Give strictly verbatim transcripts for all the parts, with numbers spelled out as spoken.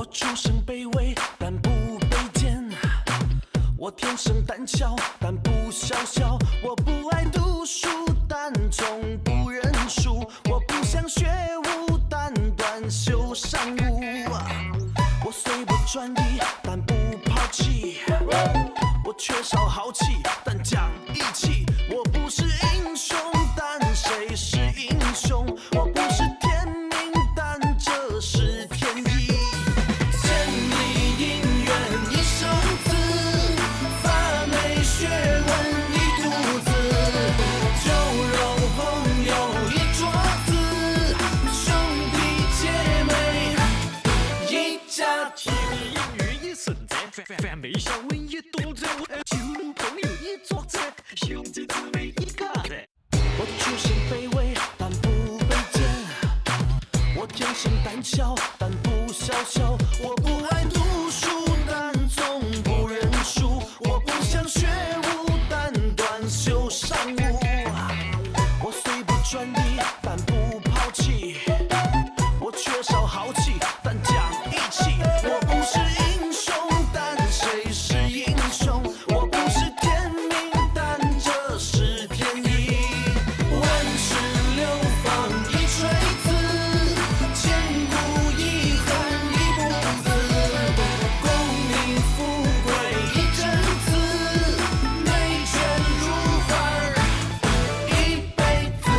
出身卑微，但不卑贱。我天生胆小，但不小小。我不爱读书，但从不认输。我不想学武，但短袖善舞。我虽不专一，但不抛弃。我缺少豪气，但讲义气。我不是英雄，但谁是英雄？我不是天命，但这是天意。千里姻缘一生字，发霉学问一肚子，酒肉朋友一桌子，兄弟姐妹一家子。天理英语一存在，发霉学问一肚子，酒肉朋友一桌子，兄弟姊妹一家子。我出身卑微，但不卑贱。我天生胆小，但不小小。我不爱读书，但从不认输。我不想学武，但短袖善舞。我虽不专一，但不抛弃。我缺少豪气，但讲义气。我不是英雄，但谁是英雄？我不是天命，但这是天意。万事流芳一锤子，千古遗憾一步子。功名富贵一阵子，美眷如花一辈子。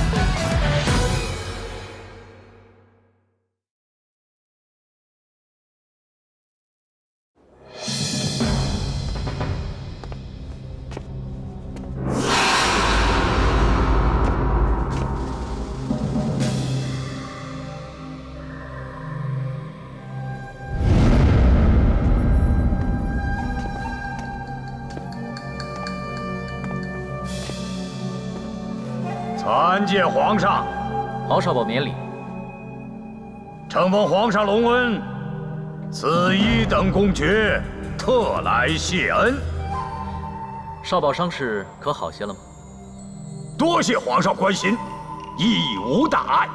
参见皇上， 敖少保免礼。 承蒙皇上隆恩，此一等公爵特来谢恩。 少保伤势可好些了吗？ 多谢皇上关心，亦无大碍。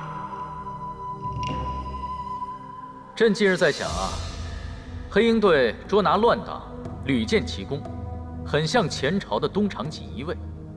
朕近日在想啊，黑鹰队捉拿乱党，屡建奇功，很像前朝的东厂锦衣卫。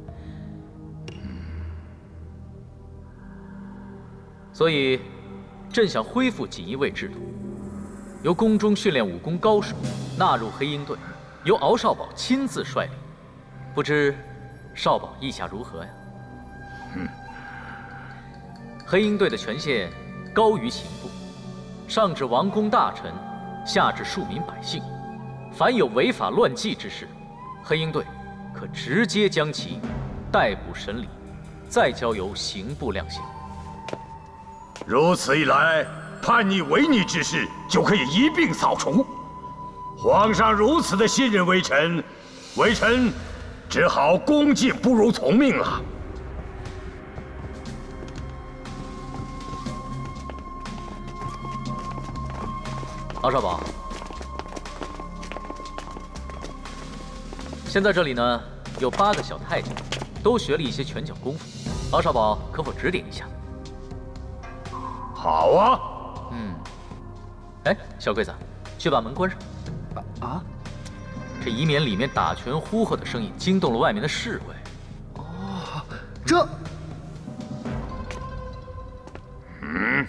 所以，朕想恢复锦衣卫制度，由宫中训练武功高手纳入黑鹰队，由敖少保亲自率领。不知少保意下如何呀？ 嗯， 黑鹰队的权限高于刑部，上至王公大臣，下至庶民百姓，凡有违法乱纪之事，黑鹰队可直接将其逮捕审理，再交由刑部量刑。 如此一来，叛逆违逆之事就可以一并扫除。皇上如此的信任微臣，微臣只好恭敬不如从命了。 敖少保，现在这里呢有八个小太监，都学了一些拳脚功夫，敖少保可否指点一下？ 好啊。 嗯。哎，小桂子，去把门关上。 啊啊！ 这以免里面打拳呼喝的声音惊动了外面的侍卫。 哦，这…… 嗯。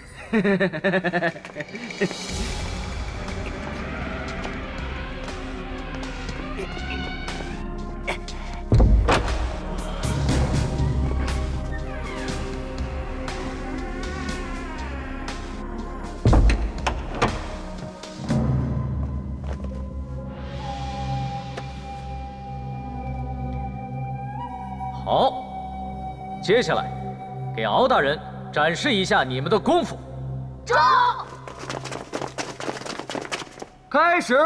好，接下来给敖大人展示一下你们的功夫。 招， 开始。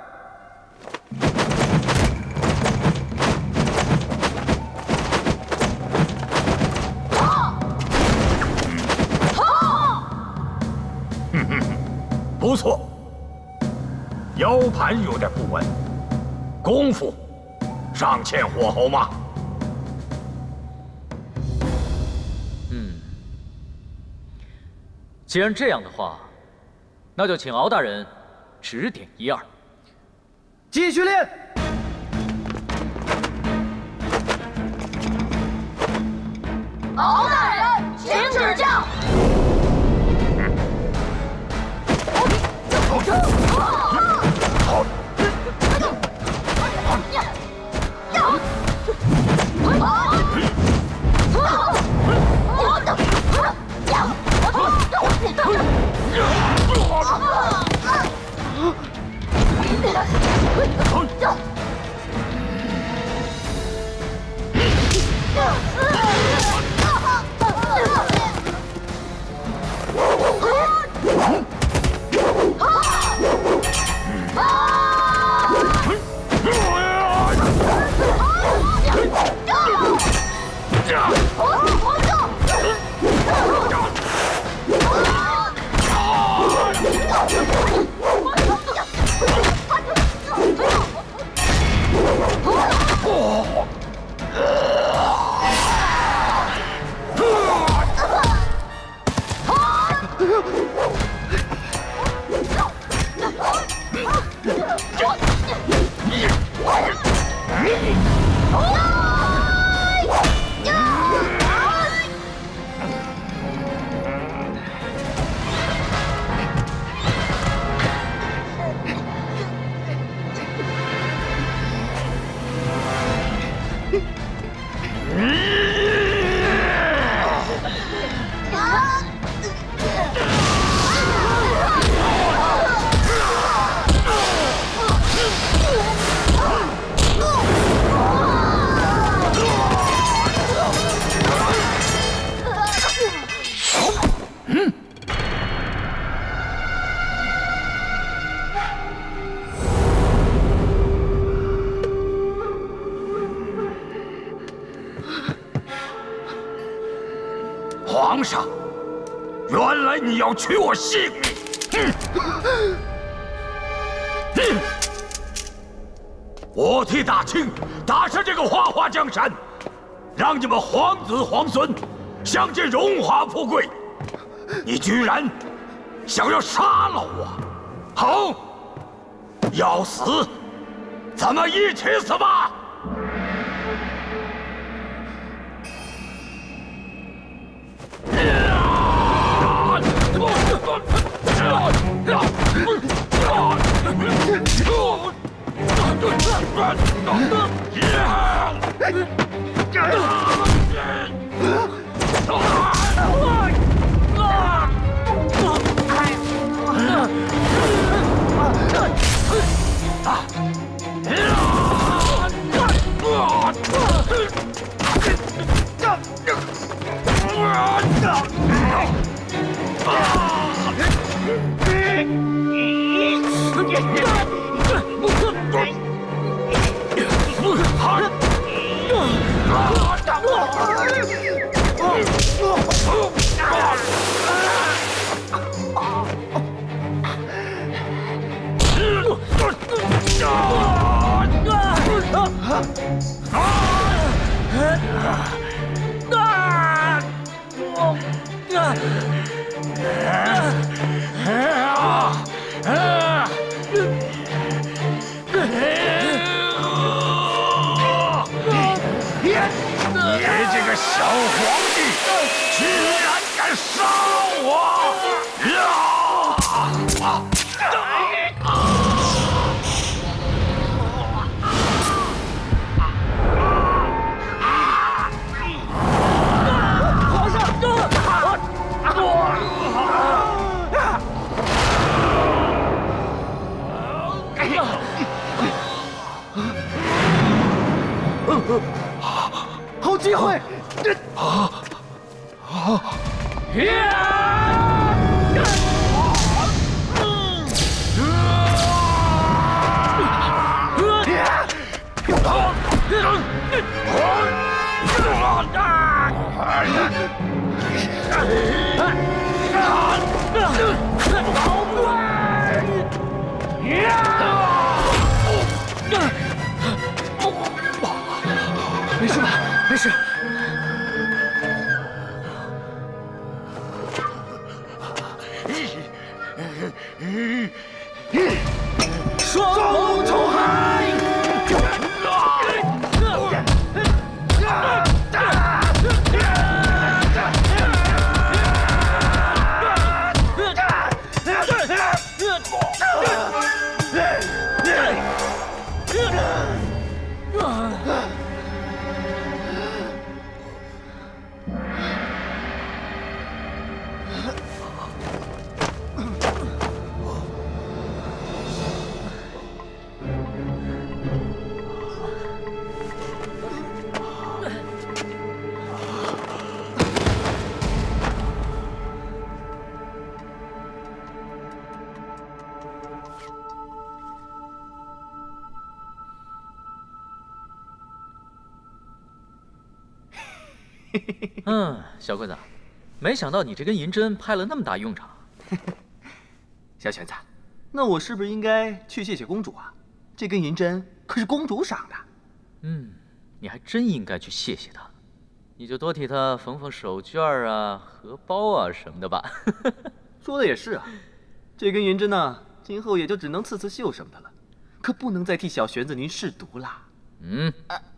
好，好， 不错，腰盘有点不稳，功夫尚欠火候吗？ 既然这样的话，那就请敖大人指点一二。 继续练。 敖大人，请指教。 皇上，原来你要取我性命！嗯嗯、我替大清打下这个花花江山，让你们皇子皇孙享尽荣华富贵。你居然想要杀了我！好，要死，咱们一起死吧！ 好机会！ 啊啊！ 没事吧？没事。 嗯。 嗯，小桂子，没想到你这根银针派了那么大用场。 小玄子，那我是不是应该去谢谢公主啊？这根银针可是公主赏的。 嗯，你还真应该去谢谢她。你就多替她缝缝手绢啊、荷包啊什么的吧。 说的也是啊，这根银针呢，今后也就只能刺刺绣什么的了，可不能再替小玄子您试毒啦。 嗯。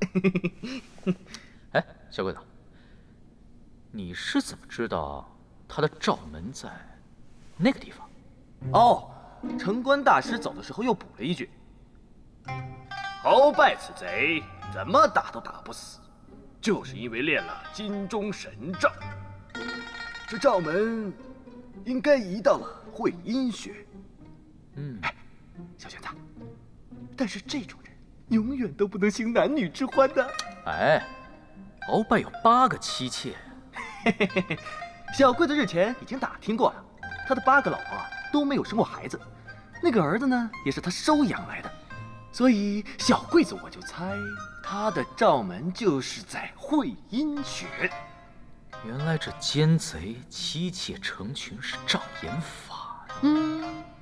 哎，小鬼子，你是怎么知道他的罩门在那个地方？ 哦，城关大师走的时候又补了一句：“鳌拜此贼，怎么打都打不死，就是因为练了金钟神罩。这罩门应该移到了会阴穴。” 嗯， 哎，小玄子，但是这种人永远都不能行男女之欢的。 哎，鳌拜有八个妻妾。 嘿嘿嘿嘿，小桂子日前已经打听过了，他的八个老婆都没有生过孩子，那个儿子呢也是他收养来的，所以小桂子我就猜他的罩门就是在会阴穴。 原来这奸贼妻妾成群是障眼法。 嗯，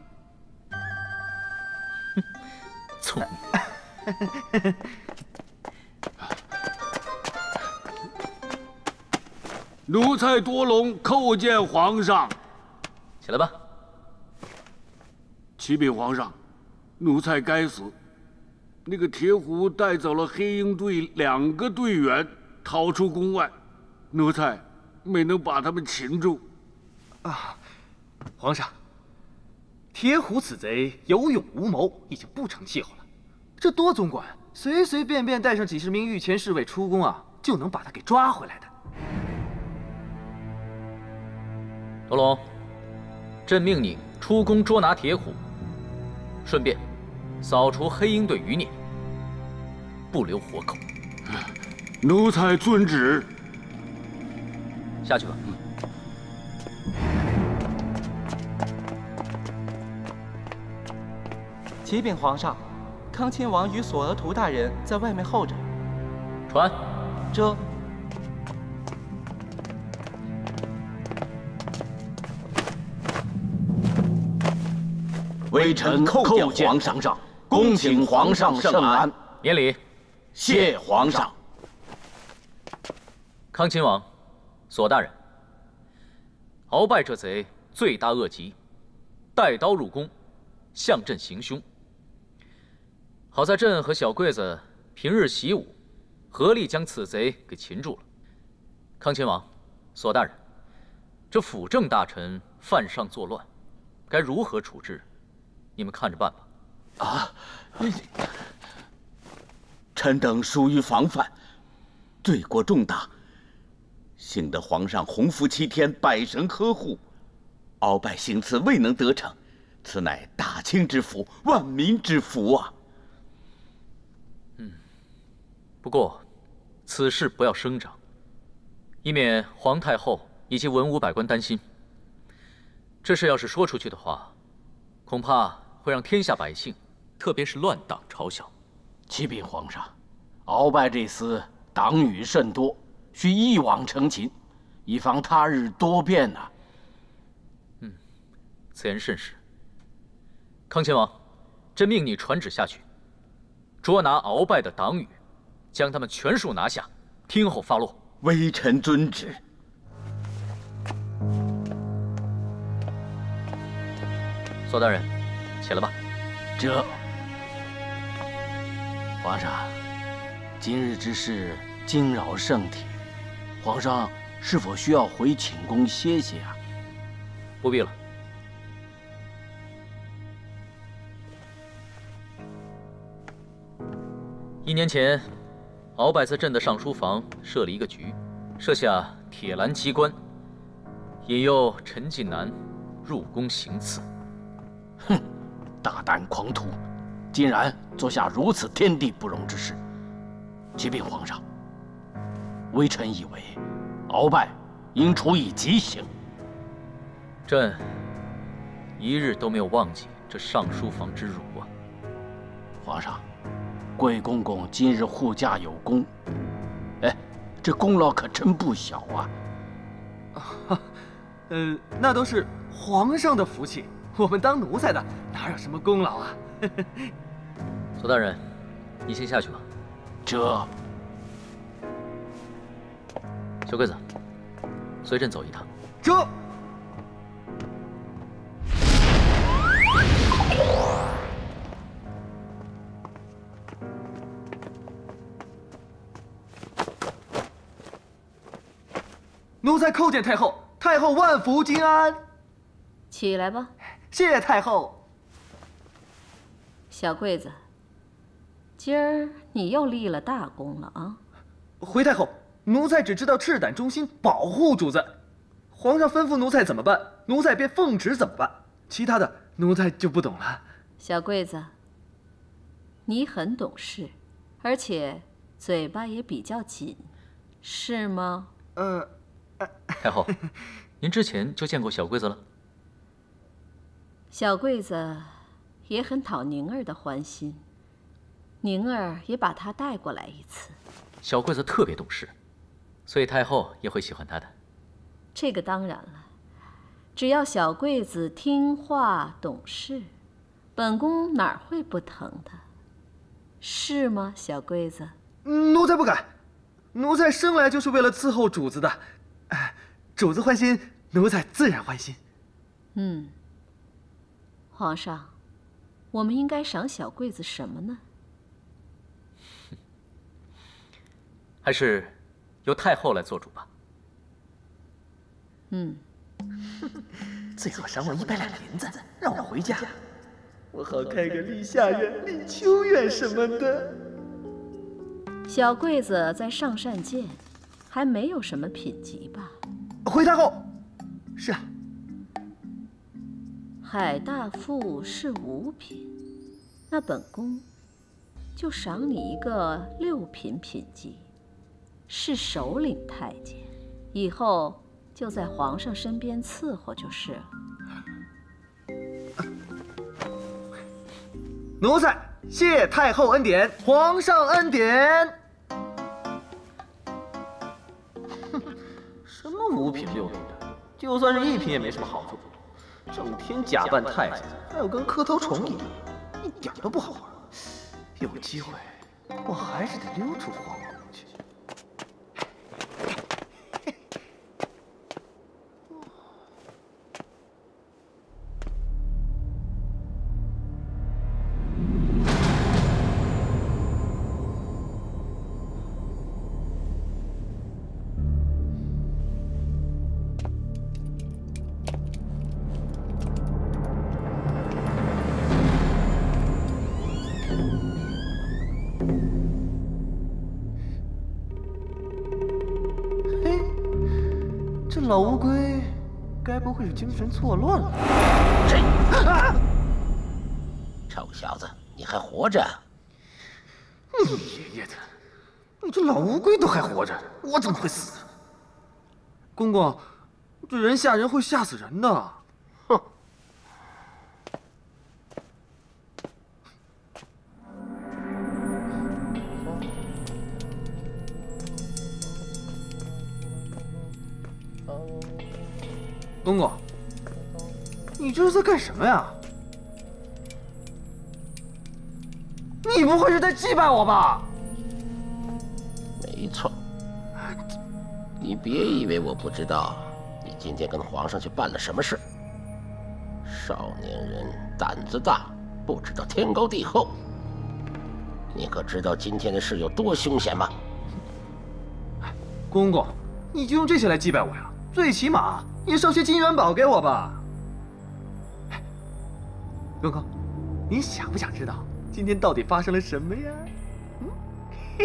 哼，聪明。 奴才多隆叩见皇上。 起来吧。 启禀皇上，奴才该死。那个铁虎带走了黑鹰队两个队员，逃出宫外，奴才没能把他们擒住。 啊，皇上，铁虎此贼有勇无谋，已经不成气候了。这多总管随随便便带上几十名御前侍卫出宫啊，就能把他给抓回来的。 多隆，朕命你出宫捉拿铁虎，顺便扫除黑鹰队余孽，不留活口。 奴才遵旨。 下去吧。 启禀皇上，康亲王与索额图大人在外面候着。 传。 这。 微臣叩见皇上，恭请皇上圣安。 免礼。 谢皇上。 康亲王，索大人，鳌拜这贼罪大恶极，带刀入宫，向朕行凶。好在朕和小桂子平日习武，合力将此贼给擒住了。康亲王，索大人，这辅政大臣犯上作乱，该如何处置？你们看着办吧。 啊，臣等疏于防范，罪过重大。幸得皇上洪福七天，百神呵护，鳌拜行刺未能得逞，此乃大清之福，万民之福啊！ 嗯，不过此事不要声张，以免皇太后以及文武百官担心。这事要是说出去的话，恐怕会让天下百姓，特别是乱党嘲笑。 启禀皇上，鳌拜这厮党羽甚多，需一网成擒，以防他日多变呐、啊。 嗯，此言甚是。康亲王，朕命你传旨下去，捉拿鳌拜的党羽，将他们全数拿下，听候发落。 微臣遵旨。 索大人，起来吧。 这，皇上，今日之事惊扰圣体，皇上是否需要回寝宫歇歇啊？ 不必了。一年前，鳌拜在朕的上书房设了一个局，设下铁栏机关，引诱陈近南入宫行刺。 哼，大胆狂徒，竟然做下如此天地不容之事！启禀皇上，微臣以为，鳌拜应处以极刑。 朕一日都没有忘记这上书房之辱啊！ 皇上，贵公公今日护驾有功，哎， 这功劳可真不小啊！ 啊，呃，那都是皇上的福气，我们当奴才的哪有什么功劳啊？ 左大人，你先下去吧。 这， 小桂子，随朕走一趟。 这。 奴才叩见太后，太后万福金安。 起来吧。 谢太后。 小桂子，今儿你又立了大功了啊！ 回太后，奴才只知道赤胆忠心，保护主子。皇上吩咐奴才怎么办，奴才便奉旨怎么办，其他的奴才就不懂了。 小桂子，你很懂事，而且嘴巴也比较紧，是吗？ 呃。 太后，您之前就见过小桂子了？ 小桂子也很讨宁儿的欢心，宁儿也把她带过来一次。 小桂子特别懂事，所以太后也会喜欢她的。 这个当然了，只要小桂子听话懂事，本宫哪会不疼她？是吗，小桂子？ 奴才不敢，奴才生来就是为了伺候主子的。 哎，主子欢心，奴才自然欢心。 嗯，皇上，我们应该赏小桂子什么呢？ 还是由太后来做主吧。 嗯， 最好赏我一百两银子，让我回家， 我好开个立夏院、立秋院什么的。 小桂子在上善县。 还没有什么品级吧？ 回太后，是啊。 海大富是五品，那本宫就赏你一个六品品级，是首领太监，以后就在皇上身边伺候就是了。 奴才谢太后恩典，皇上恩典。 什么五品六品的，就算是一品也没什么好处。整天假扮太监，还有跟磕头虫一样，一点都不好玩。有机会，我还是得溜出皇宫去。老乌龟，该不会是精神错乱了？ 谁？ 啊！ 臭小子，你还活着？ 你爷爷的！你这老乌龟都还活着，我怎么会死呢？公公，这人吓人会吓死人的。哼！公公，你这是在干什么呀？你不会是在祭拜我吧？ 没错。你别以为我不知道，你今天跟皇上去办了什么事。少年人胆子大，不知道天高地厚。你可知道今天的事有多凶险吗？ 公公，你就用这些来祭拜我呀？最起码也烧些金元宝给我吧。公公，你想不想知道今天到底发生了什么呀？嗯，嘿。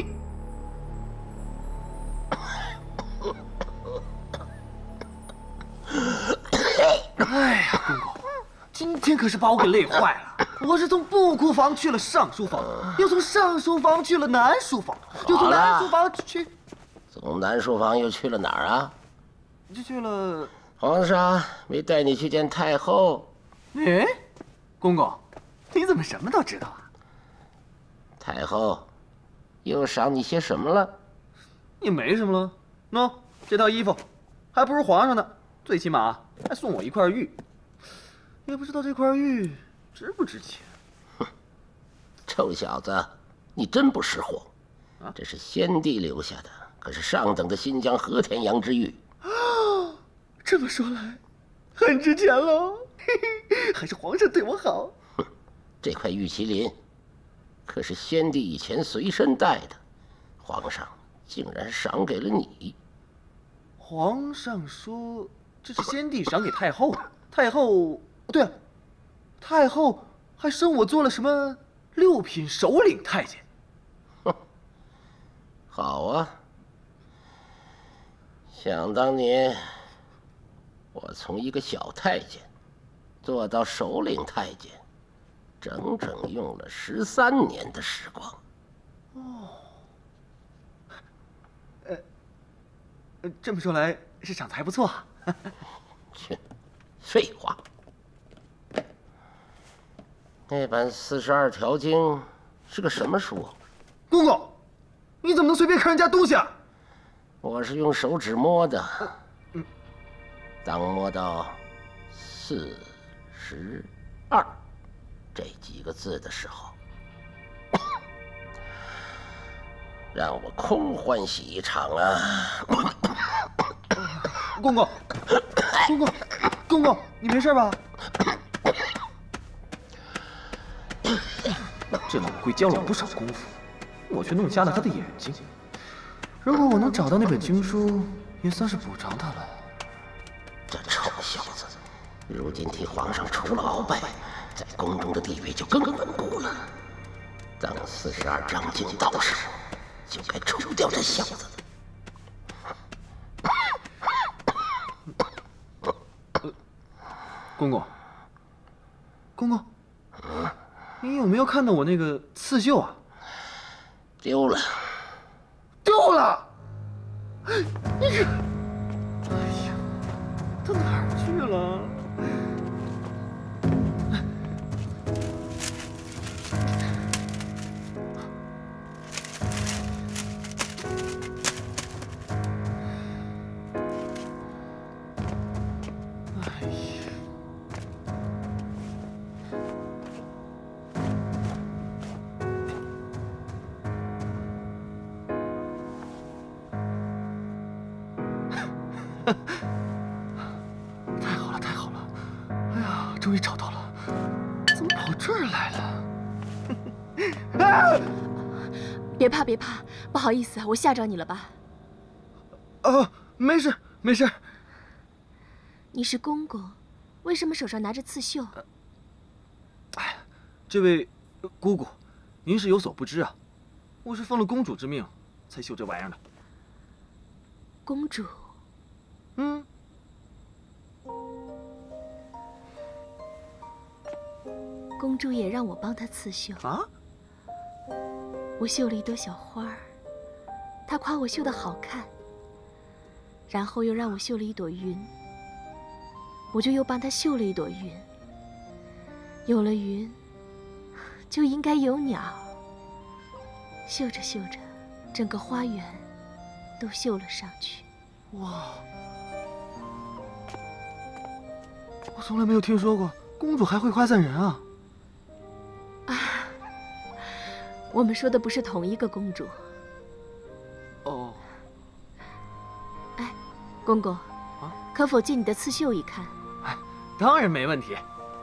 哎呀，公公，今天可是把我给累坏了。我是从布库房去了上书房，又从上书房去了南书房，又从南书房去…… 从南书房又去了哪儿啊？ 就去了…… 皇上没带你去见太后。 哎，公公，你怎么什么都知道啊？ 太后又赏你些什么了？ 也没什么了。喏，这套衣服，还不如皇上呢，最起码还送我一块玉。也不知道这块玉值不值钱。 哼，臭小子，你真不识货！啊，这是先帝留下的，可是上等的新疆和田羊之玉。 啊，这么说来，很值钱喽。嘿嘿，还是皇上对我好。 哼，这块玉麒麟，可是先帝以前随身带的，皇上竟然赏给了你。 皇上说这是先帝赏给太后的，太后。对了，太后还升我做了什么六品首领太监。 哼，好啊！想当年，我从一个小太监做到首领太监，整整用了十三年的时光。 哦，呃，这么说来是长得还不错啊。 切，废话。那本《四十二条经》是个什么书啊？ 公公，你怎么能随便看人家东西啊？ 我是用手指摸的。嗯，当摸到“四十二”这几个字的时候，让我空欢喜一场啊！ 公公，公公，公公，你没事吧？这老龟教了我不少功夫，我却弄瞎了他的眼睛。如果我能找到那本经书，也算是补偿他了。 这臭小子，如今替皇上除了鳌拜，在宫中的地位就更稳固了。当四十二章经到时，就该除掉这小子。 公公，公公。你有没有看到我那个刺绣啊？ 丢了， 丢了！你看，哎呀，到哪儿去了？太好了，太好了！哎呀，终于找到了，怎么跑这儿来了？啊！ 别怕，别怕，不好意思，我吓着你了吧？ 哦，没事，没事。 你是公公，为什么手上拿着刺绣？ 哎，这位姑姑，您是有所不知啊，我是奉了公主之命才绣这玩意儿的。 公主。 嗯， 公主也让我帮她刺绣啊。 我绣了一朵小花儿，她夸我绣得好看，然后又让我绣了一朵云，我就又帮她绣了一朵云。有了云，就应该有鸟。绣着绣着，整个花园都绣了上去。 哇！我从来没有听说过公主还会夸赞人啊！ 啊，我们说的不是同一个公主。 哦。 哎，公公，啊，可否借你的刺绣一看？ 哎，当然没问题。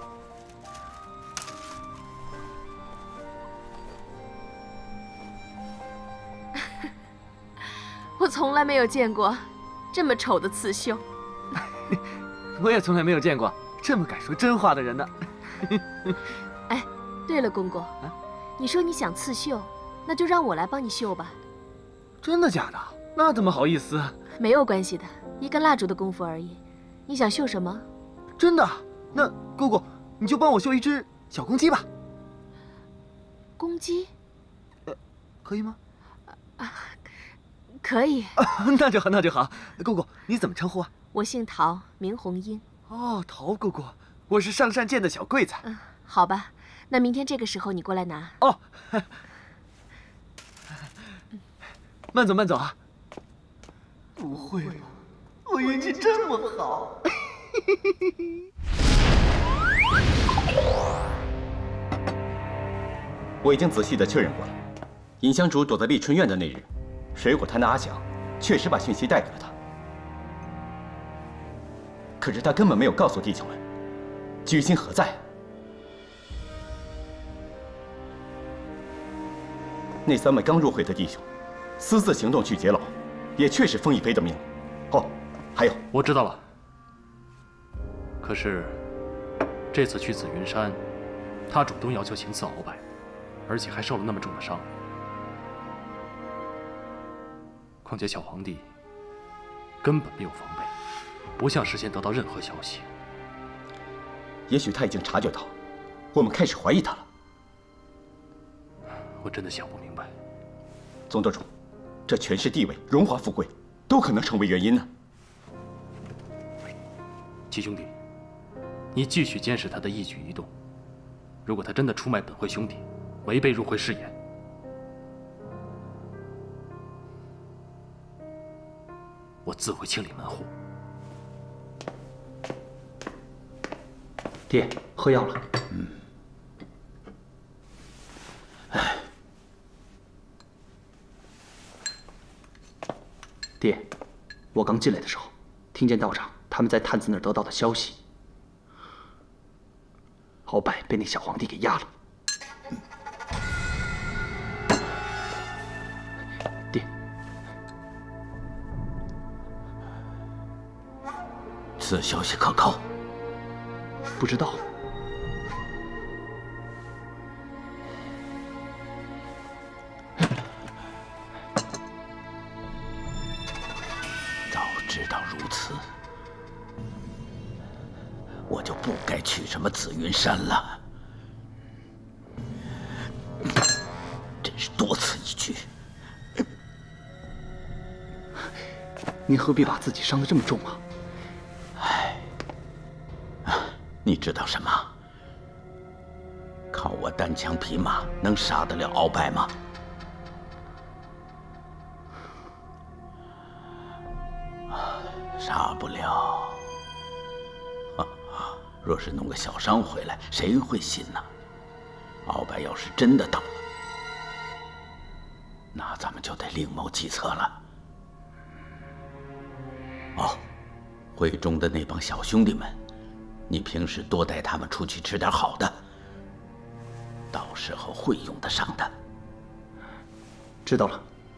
我从来没有见过这么丑的刺绣。 我也从来没有见过这么敢说真话的人呢。 哎，对了，公公，啊，你说你想刺绣，那就让我来帮你绣吧。 真的假的？那怎么好意思？ 没有关系的，一根蜡烛的功夫而已。你想绣什么？ 真的？那姑姑，你就帮我绣一只小公鸡吧。 公鸡？ 呃，可以吗？ 啊，可以。 啊，那就好，那就好。姑姑，你怎么称呼啊？ 我姓陶，名红英。 哦，陶姑姑，我是上善县的小贵子。 嗯，好吧，那明天这个时候你过来拿。 哦，慢走慢走啊。 不会吧？我运气这么好！ 我已经仔细的确认过了，尹香竹躲在丽春院的那日，水果摊的阿祥确实把讯息带给了他。可是他根本没有告诉弟兄们，居心何在？那三位刚入会的弟兄，私自行动去劫牢，也确实封一飞的命。哦，还有， 我知道了。可是这次去紫云山，他主动要求行刺鳌拜，而且还受了那么重的伤。况且小皇帝根本没有防备，不像事先得到任何消息。 也许他已经察觉到，我们开始怀疑他了。 我真的想不明白。 总舵主，这权势、地位、荣华富贵，都可能成为原因呢。 七兄弟，你继续监视他的一举一动。如果他真的出卖本会兄弟，违背入会誓言，我自会清理门户。 爹，喝药了。 嗯。哎。 爹，我刚进来的时候，听见道长他们在探子那儿得到的消息，鳌拜被那小皇帝给压了。爹， 此消息可靠？ 不知道。 早知道如此，我就不该去什么紫云山了。真是多此一举。 您何必把自己伤得这么重啊？ 唉，你知道什么？靠我单枪匹马能杀得了鳌拜吗？杀不了。若是弄个小伤回来，谁会信呢？鳌拜要是真的倒了，那咱们就得另谋计策了。哦，会中的那帮小兄弟们，你平时多带他们出去吃点好的，到时候会用得上的。 知道了。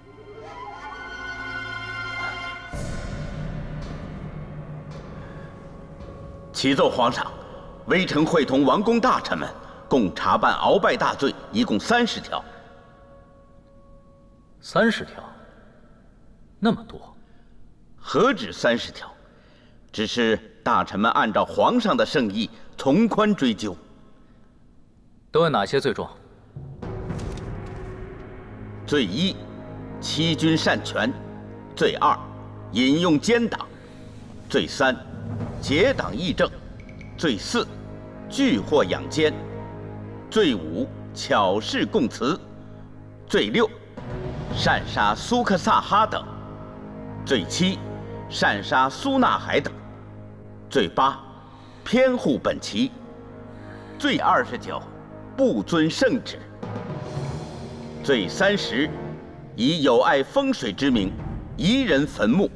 启奏皇上，微臣会同王公大臣们共查办鳌拜大罪，一共三十条。 三十条？那么多？ 何止三十条，只是大臣们按照皇上的圣意从宽追究。 都有哪些罪状？ 罪一，欺君擅权；罪二，引用奸党；罪三，结党议政；罪四，聚祸养奸；罪五，巧事供词；罪六，擅杀苏克萨哈等；罪七，擅杀苏纳海等；罪八，偏护本旗；罪二十九，不遵圣旨；罪三十，以有碍风水之名，夷人坟墓。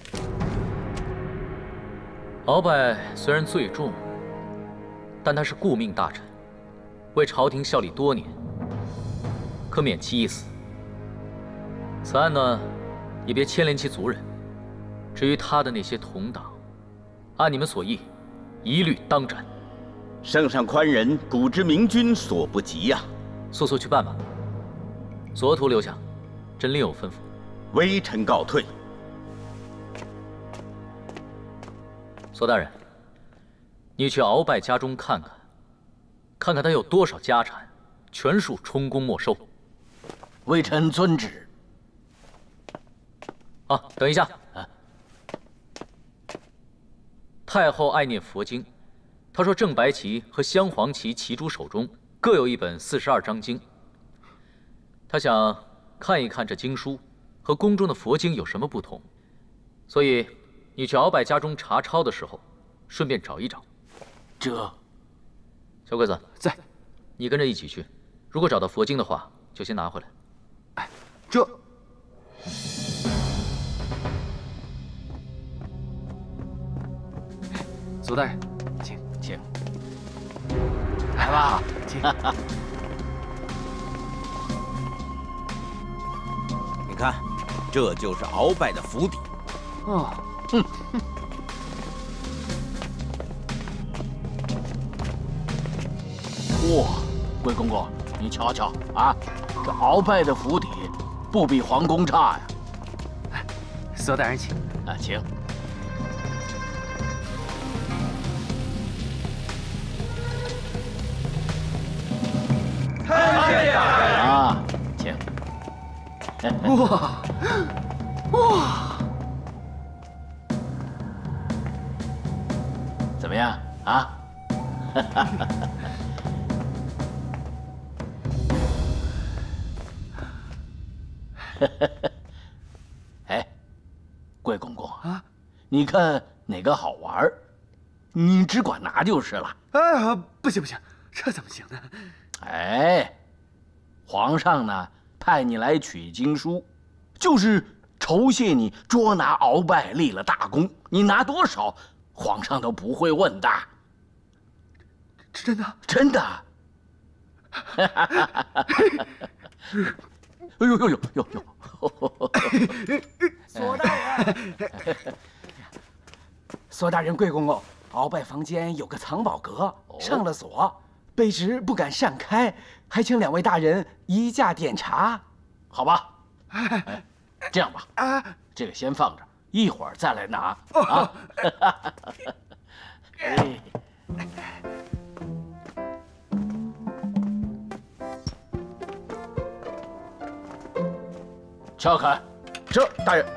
鳌拜虽然罪重，但他是顾命大臣，为朝廷效力多年，可免其一死。此案呢，也别牵连其族人。至于他的那些同党，按你们所议，一律当斩。 圣上宽仁，古之明君所不及呀、啊！ 速速去办吧。左徒留下，朕另有吩咐。 微臣告退。 索大人，你去鳌拜家中看看，看看他有多少家产，全数充公没收。 微臣遵旨。 啊，等一下。啊、太后爱念佛经，她说正白旗和镶黄旗旗主手中各有一本四十二章经。她想看一看这经书和宫中的佛经有什么不同， 所以你去鳌拜家中查抄的时候，顺便找一找。 这， 小鬼子在， 你跟着一起去。如果找到佛经的话，就先拿回来。 哎，这。 左大人，请请，来吧， 请。 你看，这就是鳌拜的府邸。 哦， 嗯。哇，贵公公，你瞧瞧啊，这鳌拜的府邸不比皇宫差呀。 哎，左大人请。 啊，请。 啊，请。 哇哇， 怎么样啊？哎，贵公公啊，你看哪个好玩，你只管拿就是了。 哎呀，不行不行，这怎么行呢？ 哎，皇上呢派你来取经书，就是酬谢你捉拿鳌拜立了大功。你拿多少，皇上都不会问的。 真的？ 真的。哎呦呦呦呦呦！ 索大人，索大人，贵公公，鳌拜房间有个藏宝阁，上了锁。 卑职不敢擅开，还请两位大人移驾点查， 好吧？哎，这样吧，这个先放着，一会儿再来拿啊。哎，敲开， 这大人。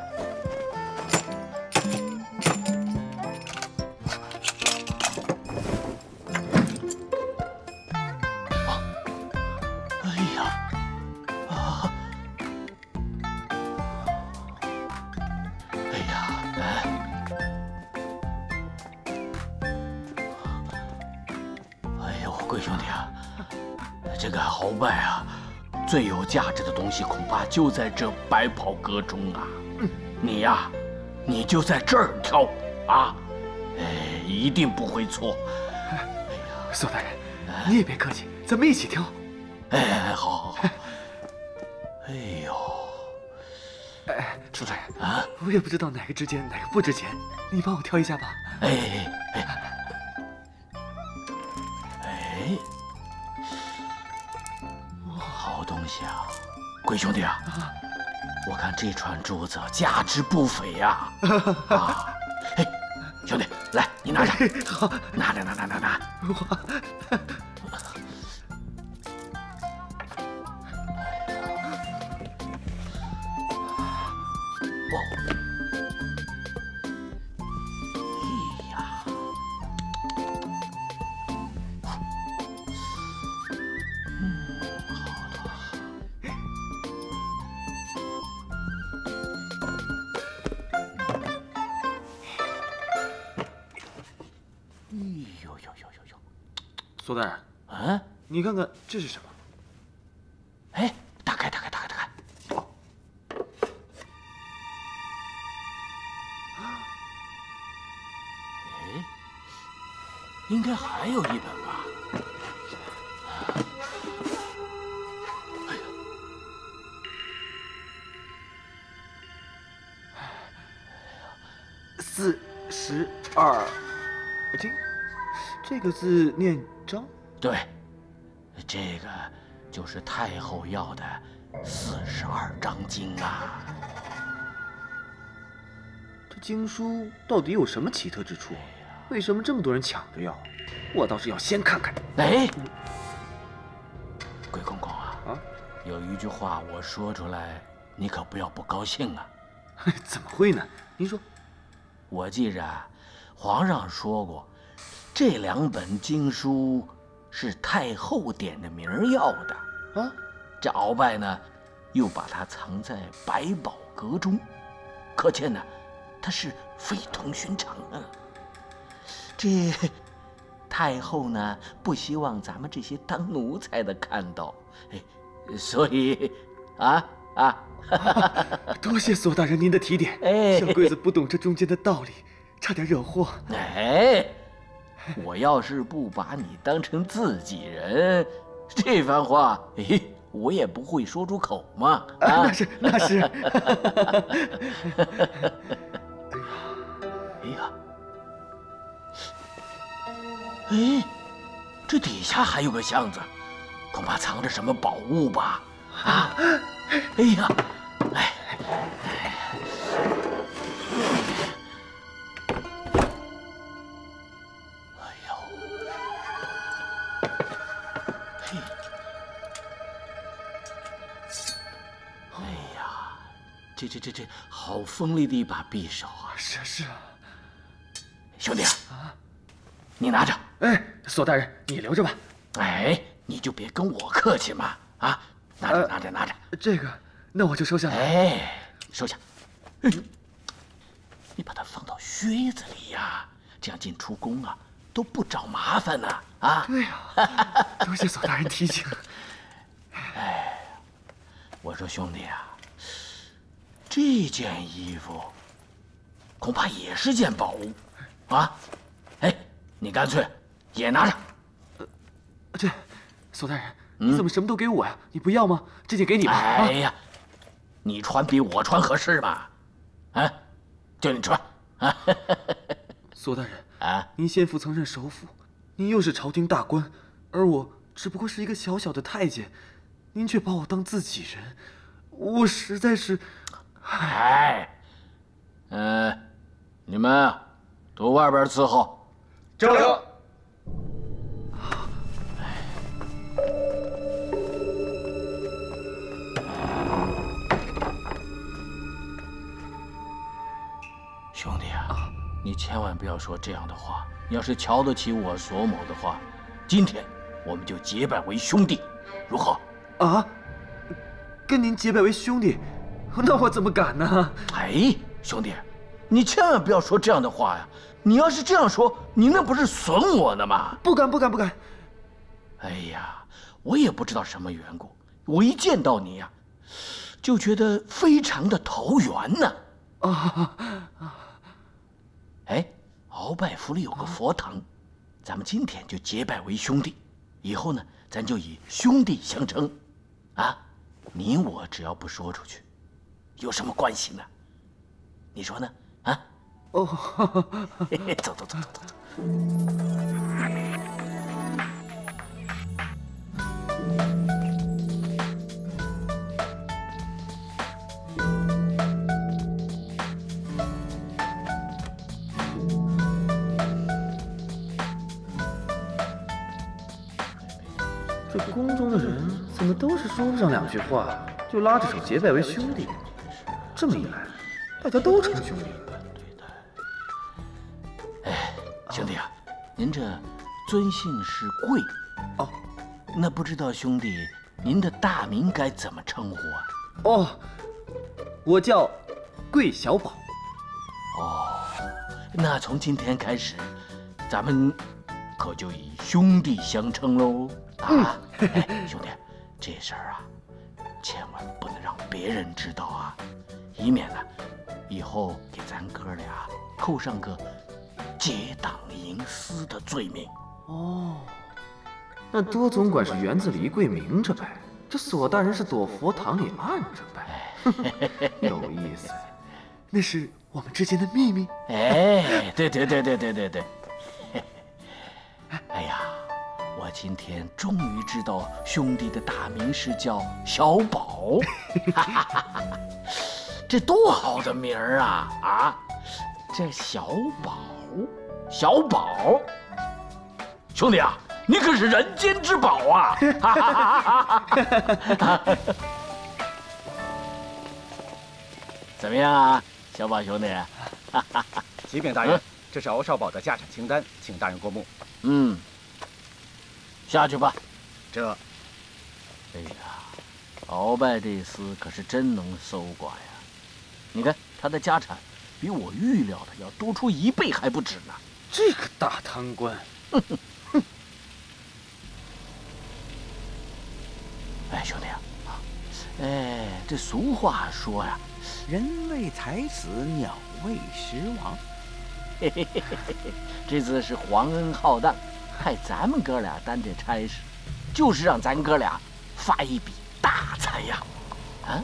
贵兄弟啊，这个鳌拜啊，最有价值的东西恐怕就在这百宝阁中啊。你呀，你就在这儿挑啊，哎，一定不会错。 哎呀，索大人，你也别客气，咱们一起挑。 哎，好，好，好。哎呦， 哎，索大人啊， 我也不知道哪个值钱，哪个不值钱，你帮我挑一下吧。 哎哎。 哎，好东西啊，贵兄弟啊！啊我看这串珠子价值不菲呀！啊，哎，兄弟，来，你拿着， 好， 拿着，拿拿拿拿。 索大人， 啊， 你看看这是什么？ 哎，打开，打开，打开，打开。哎，应该还有一本吧？哎呀， 四十二经，这个字念章。 对，这个就是太后要的四十二章经啊。 这经书到底有什么奇特之处？为什么这么多人抢着要？我倒是要先看看。 哎，贵公公啊， 啊， 有一句话我说出来，你可不要不高兴啊。 怎么会呢？您说。 我记着，皇上说过，这两本经书是太后点的名要的啊。 这鳌拜呢，又把它藏在百宝阁中，可见呢， 他是非同寻常啊。这太后呢，不希望咱们这些当奴才的看到，所以啊啊， 多谢索大人您的提点。 哎， 小桂子不懂这中间的道理，差点惹祸。 哎，我要是不把你当成自己人，这番话，哎，我也不会说出口嘛。啊， 那是那是。 哎呀，哎，这底下还有个箱子，恐怕藏着什么宝物吧？啊！哎呀，哎，哎，哎呦，嘿，哎呀，这这这这，好锋利的一把匕首啊！ 是是啊， 兄弟啊，你拿着。 哎，索大人，你留着吧。 哎，你就别跟我客气嘛！啊，拿着，拿着，拿着。 这个，那我就收下了。 哎，收下。哎，你把它放到靴子里呀，这样进出宫啊都不找麻烦呢。啊， 对呀，多谢索大人提醒。 哎，我说兄弟啊，这件衣服恐怕也是件宝物啊！哎，你干脆也拿着。 这，索大人，你怎么什么都给我呀？你不要吗？这件给你吧。 哎呀，你穿比我穿合适吧？啊，就你穿啊。 索大人啊，您先父曾任首辅，您又是朝廷大官，而我只不过是一个小小的太监，您却把我当自己人，我实在是…… 哎，嗯，你们都外边伺候。 交流。 兄弟啊，你千万不要说这样的话。你要是瞧得起我索某的话，今天我们就结拜为兄弟，如何？ 啊？跟您结拜为兄弟，那我怎么敢呢？ 哎，兄弟，你千万不要说这样的话呀！你要是这样说，你那不是损我呢吗？ 不敢，不敢，不敢。 哎呀，我也不知道什么缘故，我一见到你呀，就觉得非常的投缘呢。啊！哎，鳌拜府里有个佛堂，咱们今天就结拜为兄弟，以后呢，咱就以兄弟相称，啊，你我只要不说出去，有什么关系呢？你说呢？啊？哦，走走走走走。 这宫中的人怎么都是说不上两句话，就拉着手结拜为兄弟？这么一来，大家都成兄弟了。 哎，兄弟啊，您这尊姓是贵哦，那不知道兄弟您的大名该怎么称呼啊？ 哦，我叫桂小宝。 哦，那从今天开始，咱们可就以兄弟相称喽。啊，哎，兄弟，这事儿啊，千万不能让别人知道啊，以免呢，以后给咱哥俩扣上个结党营私的罪名。 哦，那多总管是园子里一跪明着拜，这索大人是躲佛堂里暗着拜，有意思。那是我们之间的秘密。 哎，对对对对对对对。哎呀，我今天终于知道兄弟的大名是叫小宝，这多好的名儿啊！啊，这小宝，小宝，兄弟啊，你可是人间之宝啊！怎么样啊，小宝兄弟？ 启禀大人，这是敖少保的家产清单，请大人过目。 嗯，下去吧。 这， 哎呀，鳌拜这厮可是真能搜刮呀！你看他的家产， 比我预料的要多出一倍还不止呢。 这个大贪官， 哼哼哼！哎，兄弟啊，哎，这俗话说呀， 人为财死，鸟为食亡。 嘿嘿嘿嘿嘿，这次是皇恩浩荡，派咱们哥俩担这差事，就是让咱哥俩发一笔大财呀！啊！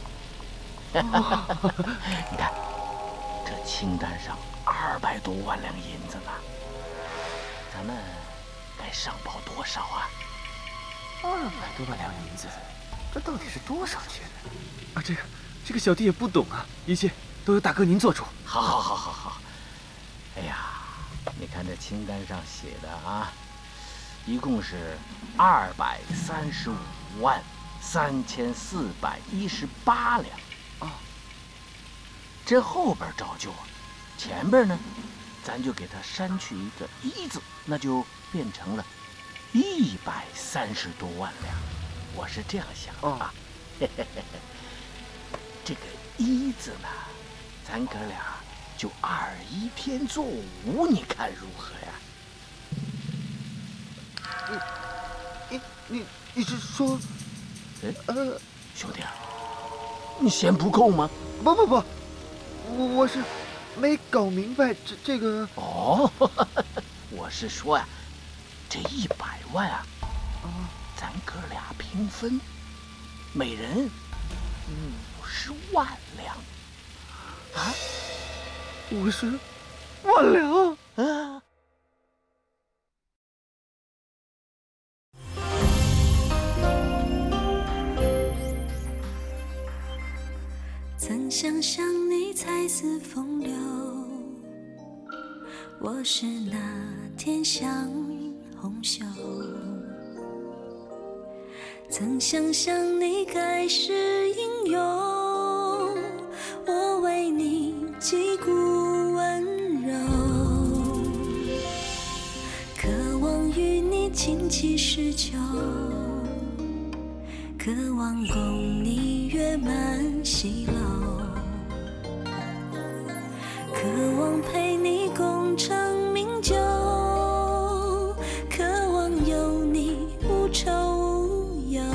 你看，这清单上二百多万两银子呢，咱们该上报多少啊？ 二百多万两银子，这到底是多少钱啊？这个，这个小弟也不懂啊，一切都由大哥您做主。 好，好，好，好，好。哎呀，你看这清单上写的啊，一共是二百三十五万三千四百一十八两。啊，这后边照旧啊，前边呢，咱就给他删去一个一字，那就变成了一百三十多万两。我是这样想的啊。嘿嘿嘿嘿，这个一字呢，咱哥俩就二一天作五，你看如何呀？ 你你你你是说，呃， 兄弟啊，你嫌不够吗？ 不不不，我我是没搞明白这这个。 哦，我是说呀，这一百万啊，啊，咱哥俩平分，每人五十万两。啊？ 五十万两啊！ 曾想象你才似风流，我是那天像红袖。曾想象你该是英勇，我为你击鼓温柔，渴望与你琴棋诗酒，渴望共你月满西楼，渴望陪你功成名就，渴望有你无愁无忧。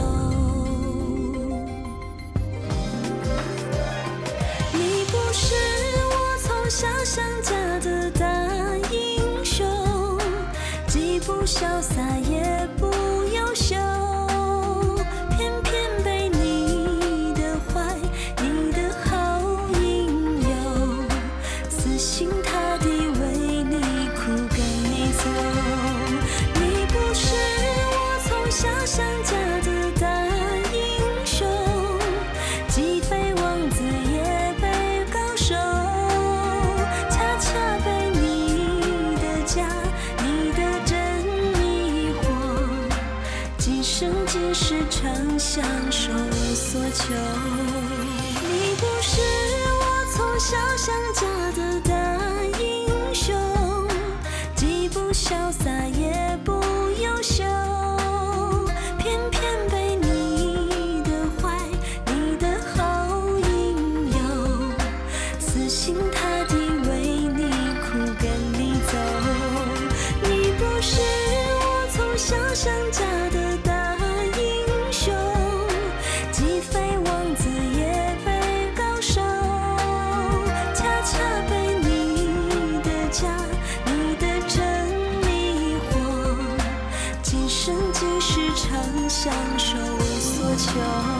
你不是我从小想嫁的大英雄，既不潇洒也不优秀，偏偏被你的坏，你的好引诱，死心塌地为你苦跟你走。你不是我从小想嫁的大英雄，既非王子也非高手，恰恰被你的假，你的真迷惑，今生今世常相守所求。你不是我从小想嫁的大英雄，既不潇洒也不优秀，偏偏被你的坏，你的好引诱，死心塌地为你苦跟你走。你不是我从小想嫁的大英雄，既非王子也非高手，恰恰被你的假，你的真迷惑，今生今世常相守所求。